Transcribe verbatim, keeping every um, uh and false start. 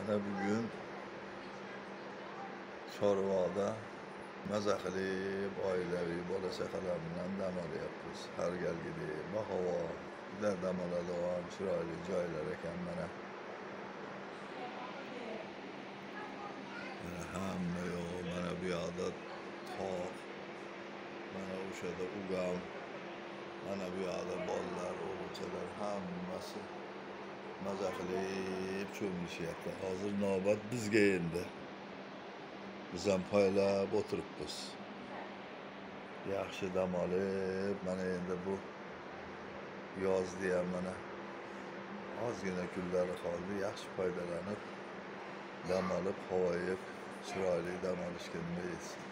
Mana bugun Chorvoqda maza qilib oilaviy bola chaqalar bilan dam olyapmiz. Har galgidek bahavo juda dam oladigan chiroyli joylar ekan. Mana mana hamma yo'q. Mana bu yoqda tog', mana o'shada ugam, mana bu yoqda bolalar, o'g'ilchalar hammasi maza qilib cho'milishyapti. Hozir navbat bizga endi. Biz ham poylab o'tiribmiz. Yaxshi dam olib, mana endi bu yozda ham mana ozgina kunlari qoldi. Yaxshi foydalanib, dam olib, havoyib, chiroyli dam olishga nima deysiz?